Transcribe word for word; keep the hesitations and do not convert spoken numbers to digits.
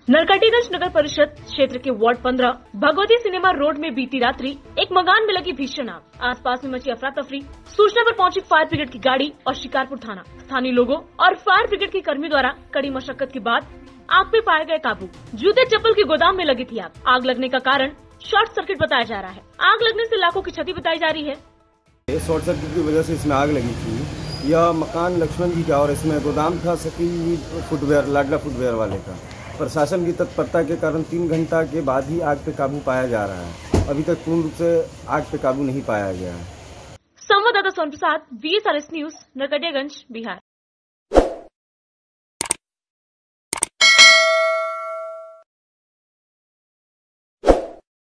नरकटियागंज नगर परिषद क्षेत्र के वार्ड पंद्रह भगवती सिनेमा रोड में बीती रात्रि एक मकान में लगी भीषण आग। आसपास में मची अफरा तफरी। सूचना पर पहुंची फायर ब्रिगेड की गाड़ी और शिकारपुर थाना। स्थानीय लोगों और फायर ब्रिगेड के कर्मी द्वारा कड़ी मशक्कत के बाद आग पे पाए गए काबू। जूते चप्पल के गोदाम में लगी थी आग। आग लगने का कारण शॉर्ट सर्किट बताया जा रहा है। आग लगने से लाखों की क्षति बताई जा रही है। शॉर्ट सर्किट की वजह से इसमें आग लगी थी। यह मकान लक्ष्मण जी का और इसमें गोदाम था सकी फुटवेयर लाडला फुटवेयर वाले का। प्रशासन की तत्परता के कारण तीन घंटा के बाद ही आग पे काबू पाया जा रहा है। अभी तक पूर्ण रूप से आग पे काबू नहीं पाया गया है। संवाददाता Son Prasad, V S R S news, Narkatiaganj, Bihar.